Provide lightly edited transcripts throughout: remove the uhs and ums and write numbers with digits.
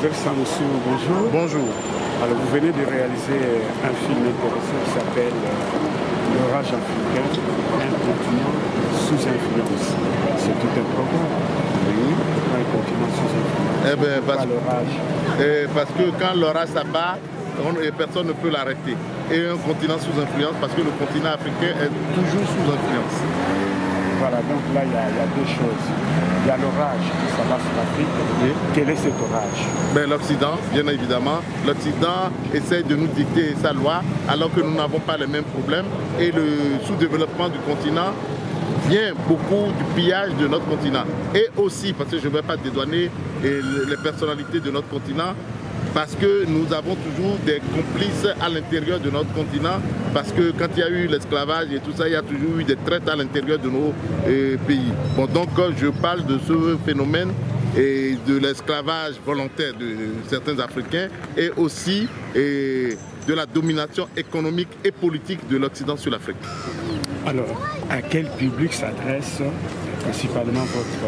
Versant Moussou, bonjour. Bonjour. Alors vous venez de réaliser un film intéressant qui s'appelle L'orage africain, un continent sous influence. C'est tout un programme. Oui. Un continent sous influence. Eh bien, parce que quand l'orage s'abat, personne ne peut l'arrêter. Et un continent sous influence, parce que le continent africain est toujours sous influence. Voilà, donc là, il y a deux choses. Il y a l'orage qui s'abat sur l'Afrique. Oui. Quel est cet orage? L'Occident, bien évidemment. L'Occident essaie de nous dicter sa loi, alors que nous n'avons pas les mêmes problèmes. Et le sous-développement du continent vient beaucoup du pillage de notre continent. Et aussi, parce que je ne vais pas dédouaner les personnalités de notre continent, parce que nous avons toujours des complices à l'intérieur de notre continent, parce que quand il y a eu l'esclavage et tout ça, il y a toujours eu des traites à l'intérieur de nos pays. Bon, donc je parle de ce phénomène et de l'esclavage volontaire de certains Africains et aussi de la domination économique et politique de l'Occident sur l'Afrique. Alors, à quel public s'adresse principalement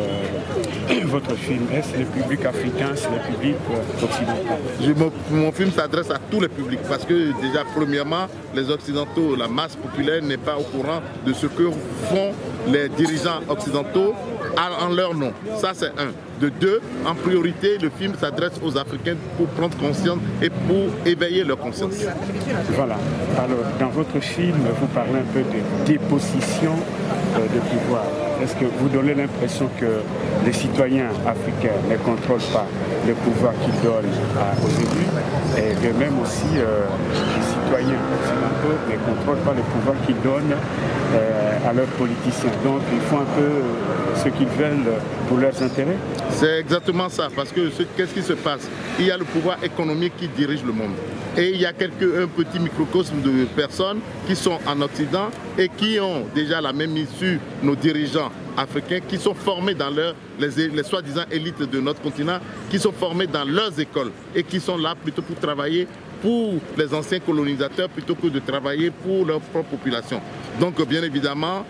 votre film? Est-ce le public africain, c'est le public occidental? Mon film s'adresse à tous les publics parce que déjà, premièrement, les Occidentaux, la masse populaire n'est pas au courant de ce que font les dirigeants occidentaux en leur nom. Ça, c'est un. De deux, en priorité, le film s'adresse aux Africains pour prendre conscience et pour éveiller leur conscience. Voilà. Alors, dans votre film, vous parlez un peu de dépossession de pouvoir. Est-ce que vous donnez l'impression que les citoyens africains ne contrôlent pas le pouvoir qu'ils donnent aux élus et de même aussi les citoyens occidentaux ne contrôlent pas le pouvoir qu'ils donnent à leurs politiciens? Donc, ils font un peu ce qu'ils veulent pour leurs intérêts? C'est exactement ça, parce que qu'est-ce qui se passe? Il y a le pouvoir économique qui dirige le monde. Et il y a un petit microcosme de personnes qui sont en Occident et qui ont déjà la même issue, nos dirigeants africains, qui sont formés dans les soi-disant élites de notre continent, qui sont formés dans leurs écoles et qui sont là plutôt pour travailler pour les anciens colonisateurs plutôt que de travailler pour leur propre population. Donc bien évidemment,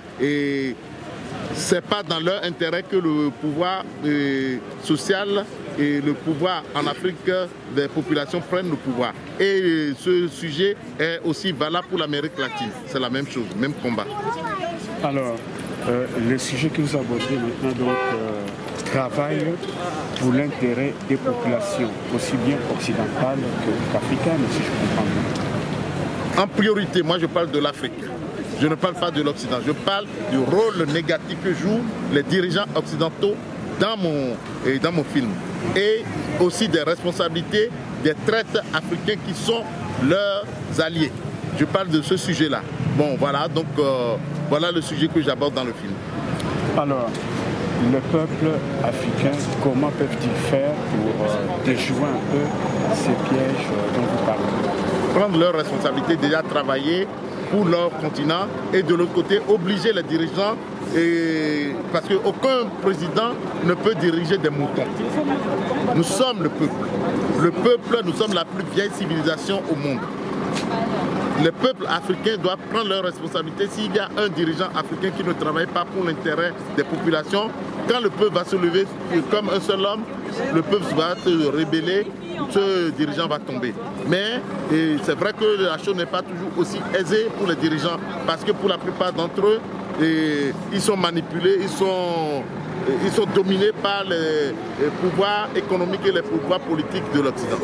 ce n'est pas dans leur intérêt que le pouvoir social et le pouvoir en Afrique des populations prennent le pouvoir. Et ce sujet est aussi valable pour l'Amérique latine. C'est la même chose, même combat. Alors, le sujet que vous abordez maintenant travaille pour l'intérêt des populations, aussi bien occidentales qu'africaines, si je comprends bien. En priorité, moi je parle de l'Afrique. Je ne parle pas de l'Occident. Je parle du rôle négatif que jouent les dirigeants occidentaux dans mon film. Et aussi des responsabilités des traites africains qui sont leurs alliés. Je parle de ce sujet-là. Bon, voilà, donc voilà le sujet que j'aborde dans le film. Alors, le peuple africain, comment peuvent-ils faire pour déjouer un peu ces pièges dont vous parlez? Prendre leurs responsabilités, déjà travailler pour leur continent et de l'autre côté obliger les dirigeants parce qu'aucun président ne peut diriger des moutons. Nous sommes le peuple. Le peuple, nous sommes la plus vieille civilisation au monde. Les peuples africains doivent prendre leurs responsabilités. S'il y a un dirigeant africain qui ne travaille pas pour l'intérêt des populations, quand le peuple va se lever comme un seul homme, le peuple va se rebeller, ce dirigeant va tomber. Mais c'est vrai que la chose n'est pas toujours aussi aisée pour les dirigeants parce que pour la plupart d'entre eux, ils sont manipulés, ils sont dominés par les pouvoirs économiques et les pouvoirs politiques de l'Occident.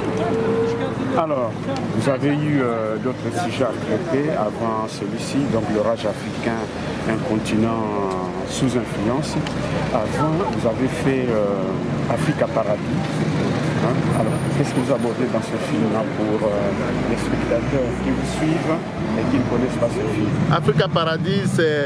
Alors, vous avez eu d'autres sujets à traiter avant celui-ci, donc l'orage africain, un continent sous influence. Avant, vous avez fait Africa Paradis. Alors, qu'est-ce que vous abordez dans ce film-là pour les spectateurs qui vous suivent et qui ne connaissent pas ce film? Africa Paradis,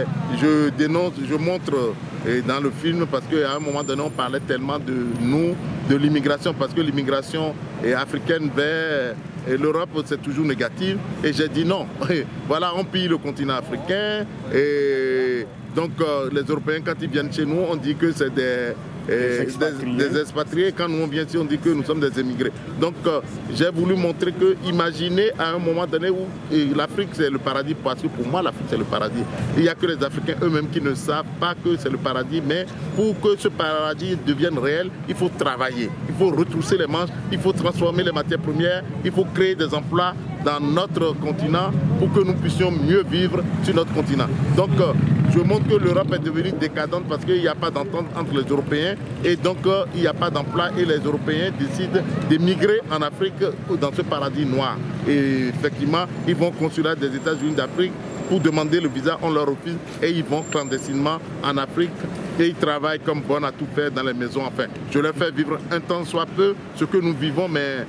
je montre dans le film parce qu'à un moment donné, on parlait tellement de nous, de l'immigration, parce que l'immigration africaine vers l'Europe, c'est toujours négatif. Et j'ai dit non. Voilà, on pille le continent africain. Et donc, les Européens, quand ils viennent chez nous, on dit que c'est des expatriés. Quand nous on vient ici, on dit que nous sommes des émigrés. Donc j'ai voulu montrer que, imaginez à un moment donné où l'Afrique c'est le paradis, parce que pour moi l'Afrique c'est le paradis. Il n'y a que les Africains eux-mêmes qui ne savent pas que c'est le paradis, mais pour que ce paradis devienne réel, il faut travailler, il faut retrousser les manches, il faut transformer les matières premières, il faut créer des emplois dans notre continent pour que nous puissions mieux vivre sur notre continent. Donc je montre que l'Europe est devenue décadente parce qu'il n'y a pas d'entente entre les Européens et donc il n'y a pas d'emploi et les Européens décident d'émigrer en Afrique dans ce paradis noir. Et effectivement, ils vont au consulat des États-Unis d'Afrique pour demander le visa, on leur refuse et ils vont clandestinement en Afrique et ils travaillent comme bon à tout faire dans les maisons. Enfin, je leur fais vivre un temps soit peu ce que nous vivons, mais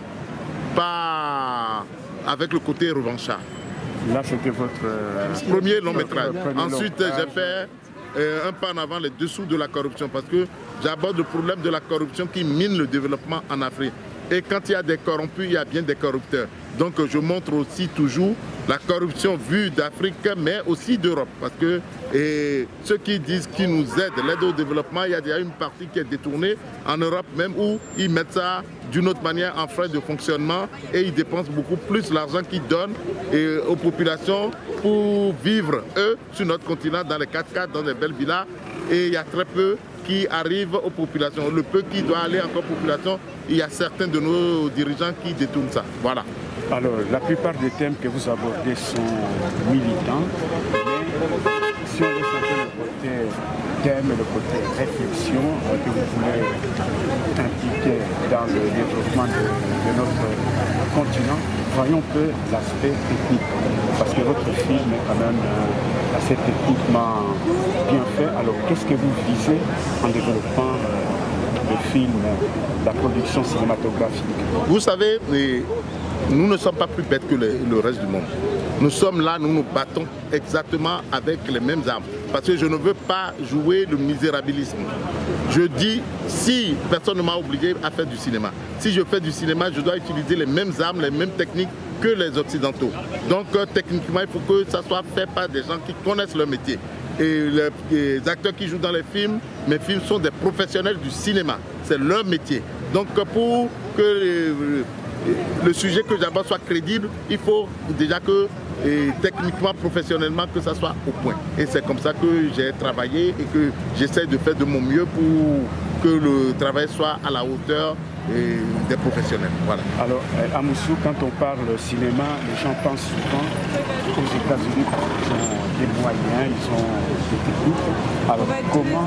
pas avec le côté revanchard. Là, c'était votre premier long métrage. Ensuite, j'ai fait un pas en avant les dessous de la corruption parce que j'aborde le problème de la corruption qui mine le développement en Afrique. Et quand il y a des corrompus, il y a bien des corrupteurs. Donc je montre aussi toujours la corruption vue d'Afrique, mais aussi d'Europe. Parce que ceux qui disent qu'ils nous aident, l'aide au développement, il y a déjà une partie qui est détournée en Europe même où ils mettent ça d'une autre manière en frais de fonctionnement et ils dépensent beaucoup plus l'argent qu'ils donnent aux populations pour vivre, eux, sur notre continent, dans les 4x4, dans des belles villas. Et il y a très peu qui arrivent aux populations. Le peu qui doit aller encore aux populations, il y a certains de nos dirigeants qui détournent ça. Voilà. Alors, la plupart des thèmes que vous abordez sont militants, mais si on laisse un peu le côté thème et le côté réflexion que vous voulez impliquer dans le développement de notre continent, voyons un peu l'aspect technique, parce que votre film est quand même assez techniquement bien fait. Alors, qu'est-ce que vous visez en développant le film, la production cinématographique? Vous savez, nous ne sommes pas plus bêtes que le reste du monde. Nous sommes là, nous nous battons exactement avec les mêmes armes. Parce que je ne veux pas jouer le misérabilisme. Je dis, si personne ne m'a obligé à faire du cinéma, si je fais du cinéma, je dois utiliser les mêmes armes, les mêmes techniques que les Occidentaux. Donc techniquement, il faut que ça soit fait par des gens qui connaissent leur métier. Et les acteurs qui jouent dans les films, mes films sont des professionnels du cinéma. C'est leur métier. Donc pour que le sujet que j'aborde soit crédible, il faut déjà que techniquement, professionnellement, que ça soit au point. Et c'est comme ça que j'ai travaillé et que j'essaie de faire de mon mieux pour que le travail soit à la hauteur des professionnels. Voilà. Alors, à Moussou, quand on parle cinéma, les gens pensent souvent aux États-Unis parce qu'ils ont des moyens, ils ont des techniques. Alors, comment,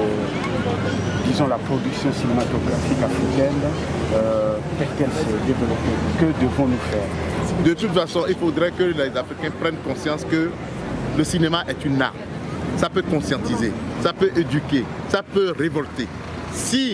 disons, la production cinématographique africaine peut-elle se développer? Que devons-nous faire? De toute façon, il faudrait que les Africains prennent conscience que le cinéma est une arme. Ça peut conscientiser, ça peut éduquer, ça peut révolter. Si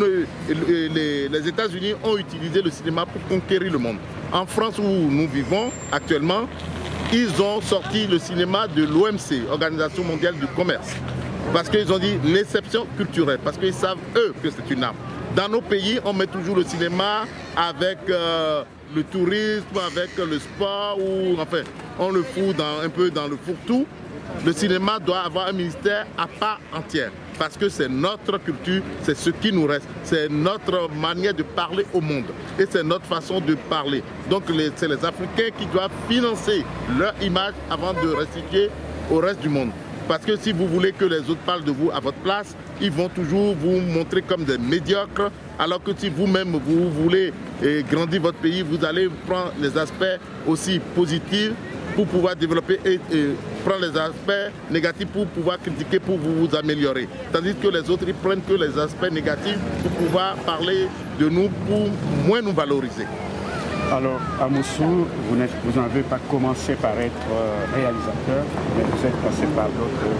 les États-Unis ont utilisé le cinéma pour conquérir le monde. En France où nous vivons actuellement, ils ont sorti le cinéma de l'OMC, Organisation mondiale du commerce. Parce qu'ils ont dit l'exception culturelle, parce qu'ils savent eux que c'est une arme. Dans nos pays, on met toujours le cinéma avec le tourisme, avec le sport, ou enfin, on le fout un peu dans le fourre-tout. Le cinéma doit avoir un ministère à part entière, parce que c'est notre culture, c'est ce qui nous reste, c'est notre manière de parler au monde, et c'est notre façon de parler. Donc c'est les Africains qui doivent financer leur image avant de restituer au reste du monde. Parce que si vous voulez que les autres parlent de vous à votre place, ils vont toujours vous montrer comme des médiocres, alors que si vous-même vous voulez grandir votre pays, vous allez prendre les aspects aussi positifs pour pouvoir développer et prendre les aspects négatifs pour pouvoir critiquer, pour vous améliorer. Tandis que les autres, ils prennent que les aspects négatifs pour pouvoir parler de nous, pour moins nous valoriser. Alors, à Moussou, vous n'avez pas commencé par être réalisateur, mais vous êtes passé par d'autres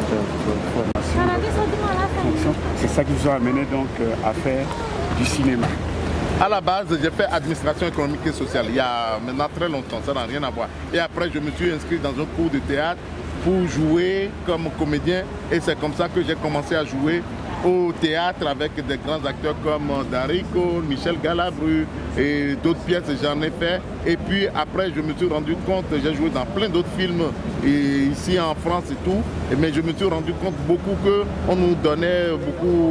formations. C'est ça qui vous a amené donc à faire du cinéma. À la base, j'ai fait administration économique et sociale, il y a maintenant très longtemps, ça n'a rien à voir. Et après, je me suis inscrit dans un cours de théâtre pour jouer comme comédien. Et c'est comme ça que j'ai commencé à jouer au théâtre avec des grands acteurs comme Darico, Michel Galabru et d'autres pièces, j'en ai fait. Et puis après, je me suis rendu compte, j'ai joué dans plein d'autres films ici en France et tout, mais je me suis rendu compte beaucoup qu'on nous donnait beaucoup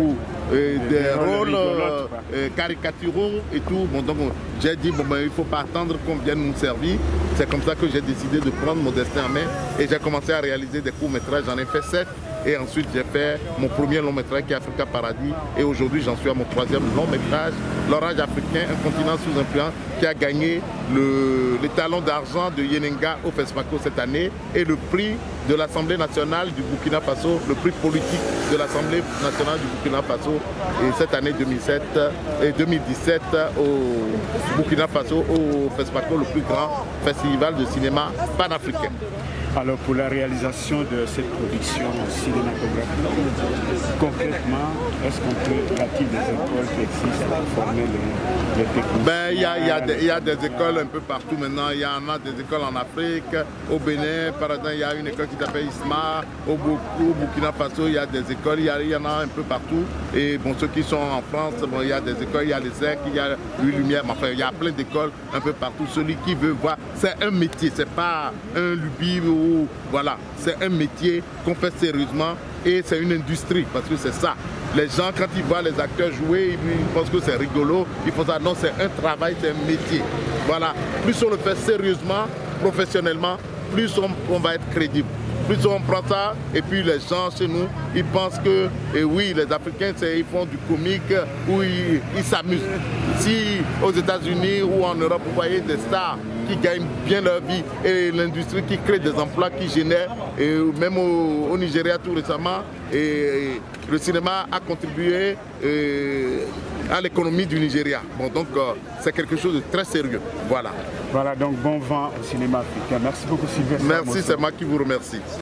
des rôles caricaturaux et tout. Bon, donc j'ai dit, bon, ben, il ne faut pas attendre qu'on vienne nous servir. C'est comme ça que j'ai décidé de prendre mon destin en main et j'ai commencé à réaliser des courts-métrages. J'en ai fait 7 et ensuite j'ai fait mon premier long-métrage qui est Africa Paradis et aujourd'hui j'en suis à mon 3e long-métrage, L'Orage africain, un continent sous influence, qui a gagné les talons d'argent de Yenenga au FESPACO cette année et le prix de l'Assemblée nationale du Burkina Faso, le prix politique de l'Assemblée nationale du Burkina Faso et cette année 2007 et 2017 au Burkina Faso, au FESPACO, le plus grand festival de cinéma panafricain. Alors pour la réalisation de cette production cinématographique, concrètement, est-ce qu'on peut, y a-t-il des écoles qui existent pour former les techniciens? Il y a des écoles un peu partout maintenant. Il y en a des écoles en Afrique, au Bénin, par exemple, il y a une école qui s'appelle ISMA, au Burkina Faso, il y a des écoles, il y en a un peu partout. Et bon, ceux qui sont en France, bon, il y a des écoles, il y a les EC, il y a Lumière, enfin, il y a plein d'écoles un peu partout. Celui qui veut voir, c'est un métier, c'est pas un lubie ou voilà, c'est un métier qu'on fait sérieusement et c'est une industrie parce que c'est ça. Les gens, quand ils voient les acteurs jouer, ils pensent que c'est rigolo, ils font ça. Non, c'est un travail, c'est un métier. Voilà, plus on le fait sérieusement, professionnellement, plus on va être crédible. Plus on prend ça, et puis les gens chez nous, ils pensent que, et oui, les Africains, ils font du comique, ou ils s'amusent. Si aux États-Unis ou en Europe, vous voyez des stars qui gagnent bien leur vie, et l'industrie qui crée des emplois, qui génère, et même au Nigeria tout récemment, et le cinéma a contribué à l'économie du Nigeria. Bon, donc c'est quelque chose de très sérieux. Voilà. Voilà, donc bon vent au cinéma africain. Merci beaucoup Sylvestre. Merci, c'est moi qui vous remercie.